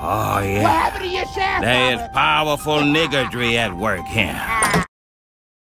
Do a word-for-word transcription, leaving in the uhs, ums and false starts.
Oh, yeah. What happened to your sheriff? There is powerful niggardry at work here.